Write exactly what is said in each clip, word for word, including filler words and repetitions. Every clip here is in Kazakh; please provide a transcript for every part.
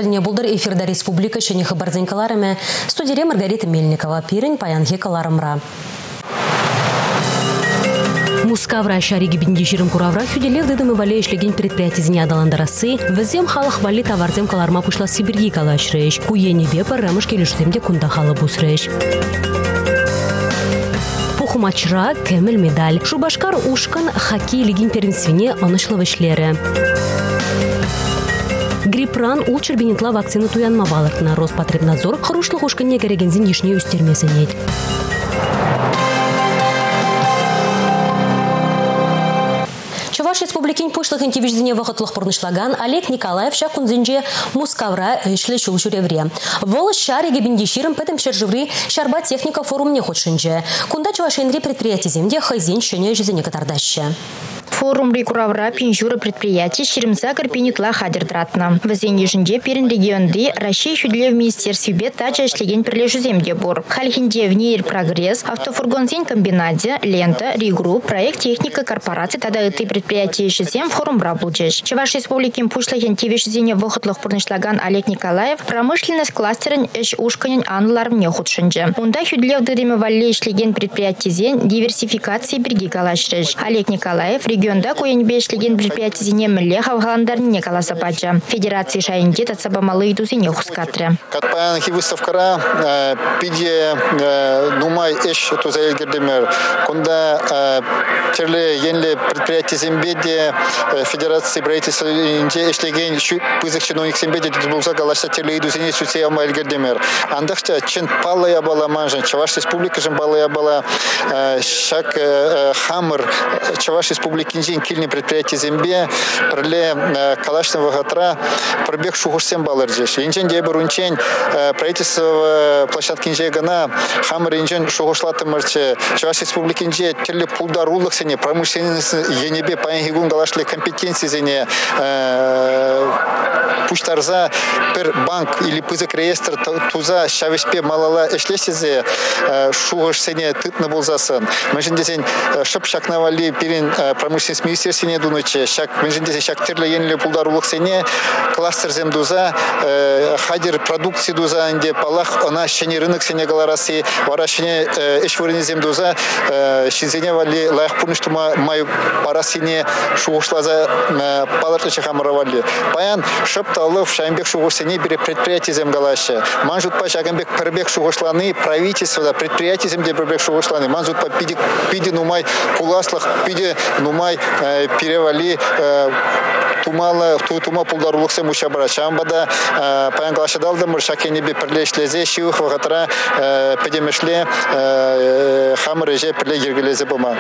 херне булдыр эфирда республика шені хабарзен каларыме. Студия Маргарита Мельникова, пирень паянхи каларымра. Мускавра шариги биндиширым куравра хюделев дедымы вале ишлеген предприятизіне адаландарасы, візем халық вали товарзем каларма пушла Сибирги калаш рейш. Куе небе паррамыш келешземде кунда халы бус рейш. Пухумачра кемел медаль. Шубашкар ушкан хоккей лигин первенствине анышлы ишлері. Грипран ул чербенетла вакцина туянма балыртына. Роспотребнадзор хырушлық ушканне керегензін ешне үстермесін ет. Чуваш республикин пушлых интивиждене вахатлых пурнышлаган Олег Николаев шакунзинже Мускавра ишле шул шуревре. Волос шариге биндиширым пэтым шержеври шарба техника форум не хотшинже. Кунда чувашенри предприятий земде хайзин шене жизни катардаще. Форум рекуравра пинжуры предприятий ширимса карпинитла хадердратна. В зенежинде перен регионды Россия чудле в министерстве тача шлеген прилежуземде бор. Хальхинде в нейр прогресс, автофургонзин комбинаде, лента, регру, проект техника корпорации тада этой предприятия шизем форум рабуджеш. Чуваш республики пушлахен тивишзине вохотлых пурнышлаган Олег Николаев промышленность кластерен эш ушканен анларм не худшинже. Унда чудле в дыдыме валле шлеген предприятий зен диверсификации берги калашреш. Олег Николаев регион да коен бешлеген предприятий зене мле хавгаландарне каласа пача. Федерации шайынде татсабамалы идузине хускатре. Катпаян выставкара пиде нумай эш тузаэлгердемер. Кунда терле енле предприятий зембеде Федерации правительства инде эшлеген пызык чиновник зембеде булса каласа терле идузине сутсея майлгердемер. Андахча чин палая бала манжан Чуваш республика жин палая бала шак хамыр Чуваш республики инжин кильни предприятий зембе проле калашного гатра пробег шухушсем баларджеш. Инжин дебер унчен правительство площадки инжен гана хамыр инжен шухушлаты марче Чуваш республики инже теле пулдарулых сене промышленность енебе паенгигун галашле компетенции зене пуштарза пер банк или пызык реестр туза шавеспе малала эшлесезе шухуш сене тытны булзасын. Мыжин десен шып шакнавали перин промышленность министерства не думайте, шак менжендесе шак терле енле пулдарулык сене кластер земдуза хадер продукции дуза инде палах она шене рынок сене галарасы вара шене эшвурени земдуза шизене вали лайх пуныштума май парасине шугушлаза палатлыча хамаравали паян шепталов шаймбек шугушсене бире предприятие земгалаще манжут па шагамбек пербек шугушланы правительство предприятие земде пербек шугушланы манжут па пиди пиди нумай пуласлах пиди нумай перевали тумала тума пулдарулыксы мушабара шамбада паянгалаша далдымыр шакенебе перлешлезе шиух вагатра педемешле хамыреже перле ергелезе бома.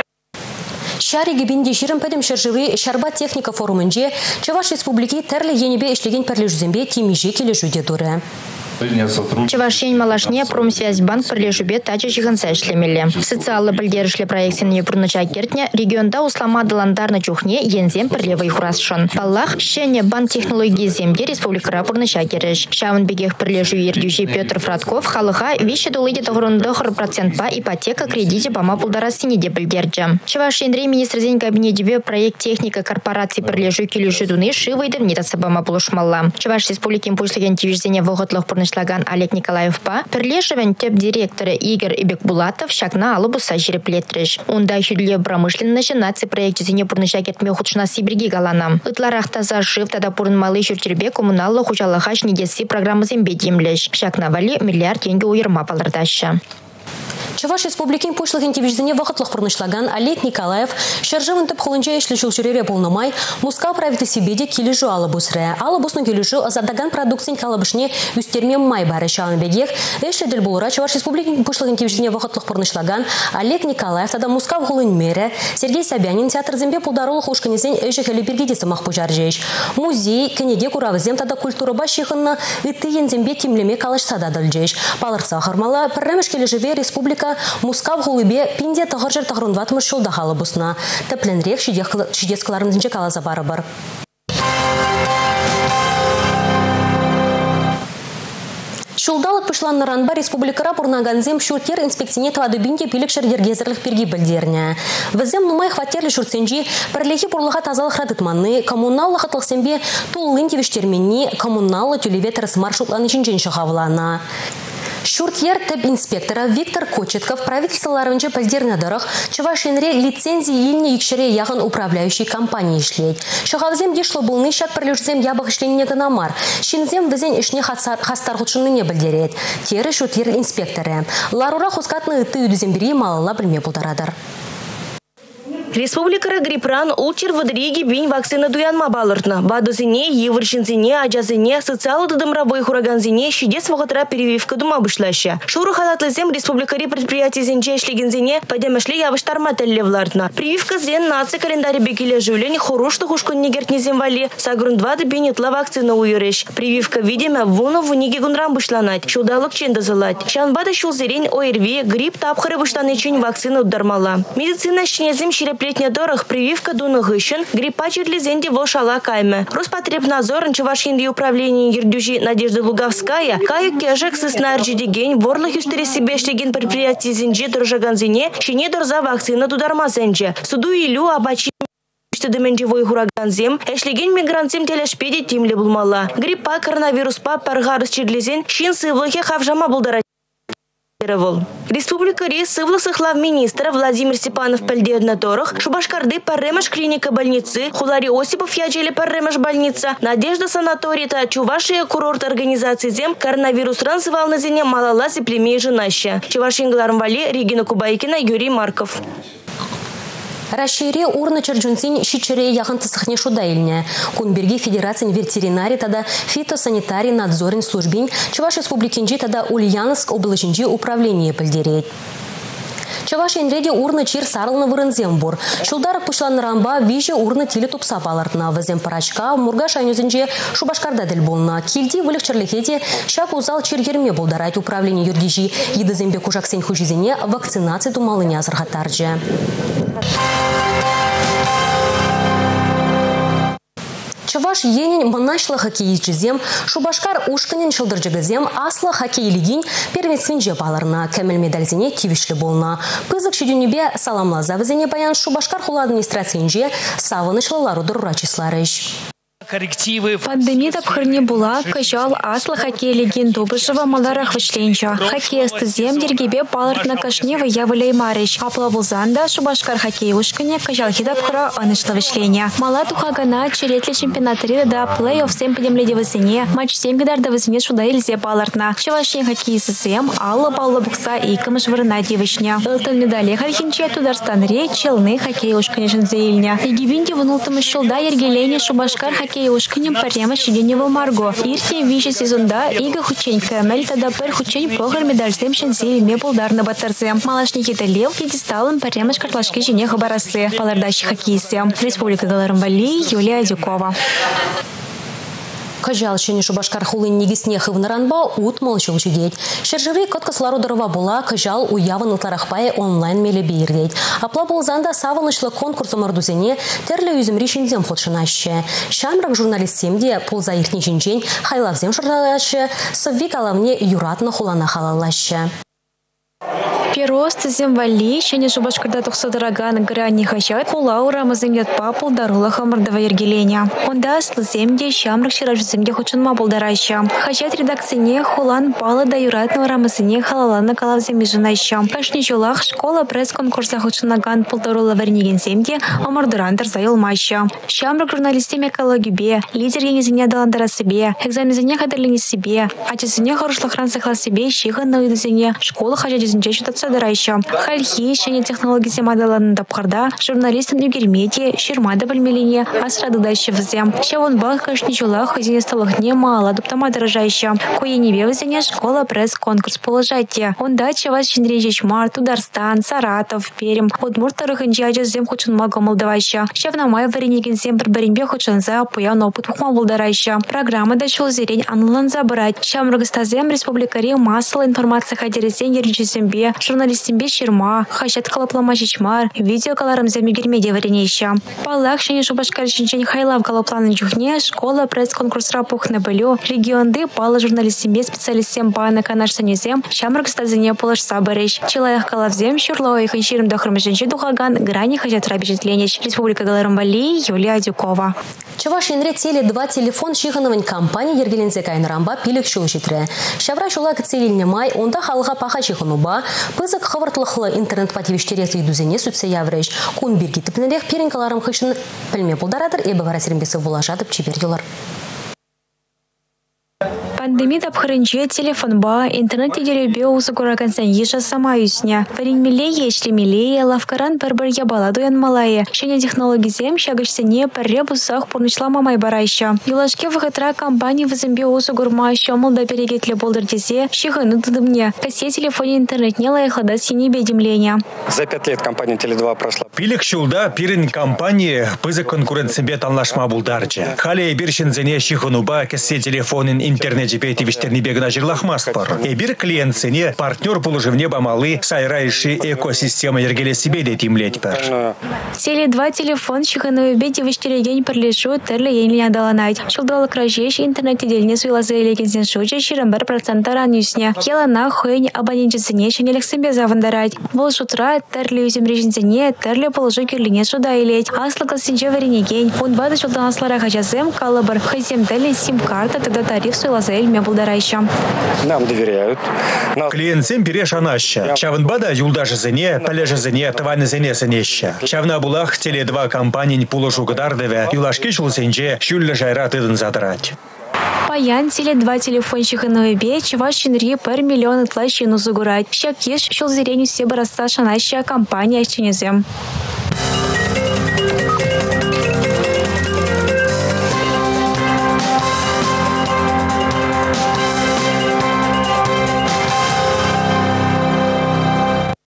Шариги биндиширым пэдем шержевы шарба техника форумынже Чуваш республики терле енебе ишлеген перлежузембе тимиже кележуде дуры. Чувашень малашне промсвязьбанк прилежубе тача жиганса ишлемеле. Социалы білдерішлі проектсіне пұрныча кертне регионда услама даландарна чухне ензем пірлевай хурасшын. Паллах шене банк технологии земде республикара пұрныча кереш. Шавын бегех пірлежу ердюжи Петр Фратков халыға вещи долыйде тоғырындығыр процентпа ипотека кредите бама пулдарасыне де білдерджі. Чувашенрей министрзен кабинетебе проект техника корпорации пірлежу келюші дуны шивайдым нетасы бама пулышмалла. Чуваш республикин пушлеген тивиждене вғытлық пұрныча Олег Николаев па, перлежевен теп директора Игорь Ибекбулатов шакна алыбуса жереплетреш. Унда хюдле промышленности нации проекте зене пурныша кетме худшна Сибирги галана. Ытларахта зашив тада пурн малый шуртербе коммуналы хучалахаш негеси программы зембе демлеш. Шакна вали миллиард тенге уйырма палырдаща. Чуваш республикин пушлых интивиждене вахатлых пурнышлаган Олег Николаев шержевын тып хулынча ишлі шулчурере полномай Мускав правительстве беде кележу алыбусре. Алыбусну кележу азадаган продукцин калабышне үстерме май бары шалын бегех. Эші діл болура Чуваш республикин пушлых интивиждене вахатлых пурнышлаган Олег Николаев тада Мускав хулын мере Сергей Собянин театр зембе пулдарулых ушканезен эші хелі бергедесі мах пужаржеш. Музей, кенеге куравызем тада культура башихынна ытыен зембе тимлеме калыш сада дылжеш. Палырца хармала пірремеш кележеве республика Мускав хулыбе пинде тағыржыр тағырынватмыш жолда халы бұсына. Тәпленрек шидескаларын дінче калаза бары бар. Шулдалық пышлан наранба республикара пурнаганзем шуртер инспекцине тавадубинке пилік шардергезерлік перги білдеріне. Візем нумай хватерлі шуртсенжи пірлехи пурлыға тазалық радытманны, коммуналлы хатылсембе туллын тевештерменні коммуналлы тюлеветерс маршрутланы жинжен шығавылана. Шуртьер тэп инспектора Виктор Кочетков правительстволарынче пальдернадырых Чувашинре лицензии илне икшере яғын управляющий компании ишлет. Шахавзем дешло булны шак пролюжзем ябық ишленне гынамар. Шинзем візен ишне хастарғучынны не білдерет. Тері шуртьер инспекторы. Ларура хускатны ты үдізем бері малала білме бұлдарадыр. Республикара грипран улчер водриги бин вакцина дуянма балыртна. Бадозине, евршинзине, аджазине, социалы дыдымрабой хураганзине, шидес вахатра перевивка дума вышлаща. Шуру халатлызем республикари предприятий зенче шлигензине подемешли явыштарма теллевлартна. Прививка зен наци календаре бекиле живлени хорушты хушкон негертнезем вали, сагрундвады бинетла вакцина уйреш. Прививка видиме вуну вуниги гунрам вышланать, шудалык ченда залать. Шанбада шулзерень ОРВИ, грипп тапхары вышланычень вакцина удармала. Медицина шнезем шире Плетня дорог прививка дуна гыщен, гриппа черлизенде волшала кайме. Роспотребнадзор Чувашинди управление Ердюжи Надежда Луговская, каю кежек сыснарджи дегень, ворлых юстери себе шлеген предприятий зенже дорожаганзине, щене дорза вакцина дудармазенже. Суду илю обачи Деменжевой хураганзем, эшлеген мигрантзем телешпеди тимле булмала. Гриппа коронавируспа паргарус черлизен, щин сывлыхе хавжама булдарать. Республика Рис сывлысыхлав министра Владимир Степанов пальдеоднаторах, Шубашкарды парремаш клиника больницы, Хулари Осипов ячели парремаш больница, Надежда санаторий та Чувашия курорт организации зем, коронавирус ранзывал на зене малалази племей женаща. Чувашингларм Вали, Регина Кубайкина, Юрий Марков. Расшире урна черджунцин щичере яханты сахне шудайльня. Кунберги федерацин ветеринарий тада фитосанитарий надзорин службин Чуваш республикинджи тада Ульяновск облачинджи управление пальдерет. Чаваш енреде урна чир сарлны вырынзембур. Шулдарак пушлан рамба виже урна тиле тупса балартна. Везем парачка мурга шайнюзенже Шубашкарда дель болна. Килди вылых черлихете шак узал чир ерме болдарать управление юрдижи. Едызембе кушаксен хужизене вакцинации тумалыня азархатарджи. Чаваш енин манашла хоккейчизем, Шубашкар ушканин шылдыржыгызем асла хоккей лигин первенствинже баларна, кемел медальзене тивишлі болна. Пызык шедюнебе саламлаза візене баян Шубашкар хула администрациинже савынышлылару дұррачисларыш. Пандемия тапхырне була, качал асла хоккей легин добрышева маларах вышленча. Хоккеисты зем дергебе балыртна кашне выявлей марыш. Аплавулзанда Шубашкар хоккей ушкане качал хитапхыра анышлы вышленя. Мала тухагана черетле чемпионатыры да плей-офф сем подемледе высыне, матч сем гидарда высыне шуда ильзе балыртна. Чавашен хоккеисты зем алла балла букса и камыш вырына девышня. Ылтын медали хархинче Тударстанре челны хоккей ушкане жынзеильня. Егибинде внултым шулда ергелене Шубашкар хоккей ушканем парема щеденева Марго. Ирте вище сезонда ига хучень кэмель тада пэр хучень погар медальсем шензеви ме полдарна батарзем. Малашники талев пьедесталым парема шкартлашки жене хабарасы. Палардащи хоккейсем. Республика Галармвали, Юлия Дюкова. Кажал шени Шубашкар хулын негисне хывнаранба ут молчу учидеть. Шержевей коткаслару дорова була кажал уяван утларахпае онлайн меле бейрдеть. Апла болзанда савынышлы конкурсу мардузене терле юземри шинзем ходшынаще. Шамрак журналистемде полза иртне шинчень хайлавзем шырдалаще, соввик алавне юратна хулана халалаще. Перост земвали, щене Шубашкарда тухсадараган грани хачат, пулаура маземьят папул дарула хамардова ергеленя. Онда слземде шамрак шираж земде хочунма болдараща. Хачат редакцине хулан пала да юратного рамазине халалана калавземи женаща. Кашни жолах школа пресс-конкурса хочунаган полдарула верниген земде амардурантар зайылмаща. Шамрак журналистеме экологибе, лидер еңезине даландара себе, экзамезине хадерлене себе, ачесине харушлахран сахла себе, щихан на уйдузене, школа хачат жезинче шутатса дарайща. Хальхи, щене технологии земадалан дапхарда, журналистам югермети, ширмада бальмелине, асрады дайща взем. Щавон бах кашни жолах, хазине сталахне мало, дуптама дорожайща. Кое не вевзене школа пресс-конкурс положайте. Он дача вас щенрежич Мар, Тударстан, Саратов, Перем. Удмурт раханджаджа зем хочун мага молдаваща. Щавна май варенеген зем барбаримбе хочунза, пуян опыт хухма болдарайща. Программа дашул зерень анлан забрать. Щам рагастазем республикари масла информация хадерезен ерджизембе. Журналистам журналистимбе ширма, хачат калаплама чичмар, видео каларым замигермеде варенеща. Палак шене шубашкарчинчен хайлав калапланын чухне, школа пресс-конкурсра пухны былю, регионды пала журналистимбе специалистем баны канаш санезем, шамрак стазине полыш сабарыш. Челаях калавзем, шурлова их инширым дохрмышенче духаган, грани хачат рабичетленеч. Республика Галарымбали, Юлия Дюкова. Чавашинре теле два телефон шихановын компания ергелензе кайнырамба пилік шул житре. Шавра шула кцелильне май, онда халға паха чихануба, пызык хавыртлықлы интернет пативиштересы идузене сүтсе яврыш. Кун бирги тіпнелех перенкаларым хышын пілме бұлдарадыр, эбі варасерімбесі бұлажадып чеберділар. Пандемия тапхырынче телефон ба, интернет идеребе усы куракансан еша сама юсня. Варенмелее, ешлемелее, лавкаран пер-бір ябала дуян малае. Шене технологизем шагашсене пер-реб усах пурнышла мамай барайша. Юлашке вахатра компании вазымбе усы гурма шомыл да перегетле болдырдезе, шихыны тудымне. Касе телефоне интернет не лайхлада сине бедемления. За пять лет компания Теле два прошла. Пилик шулда пирин компании пызы конкуренцимбе талнашма булдарча. Хале биршинзене шихынуба касе телефонин интернет Пейти виштерни бегна жирлахмаспор. И бир клиентсене партнер положивне бамалы сайрайши экосистема ергеле себе детимлеть пер. Теле два телефон шихановый беди виштереген перлешу терле ейли адаланайт. Шулдала кражеш интернет идельне суйлазы элегензен шуча ширамбер процентаран юсне. Елана хуэнь абоненчесене шенелек себе завандарать. Вол шутра терле юзем режинзене терле положу кирлине суда илеть. Аслыка синче варенеген. Он бады шулдан аслара хачасем калабар. Хайсем терле сим-карта тогда тариф суйлазы нам доверяют. Клиентсем перешанаща. Чавнбада юлдашызыне, палежызыне, таванызыне сынеща. Чавна булах теле два компании пулышу гдардеве, юлашки шулсенче, шюлле жайрат идын задрать. Паян теле два телефончика на вебе, чеваш чинри пер миллион тлащину загурать. Щак еш шел зрению себе раста шанащая компания ченезем.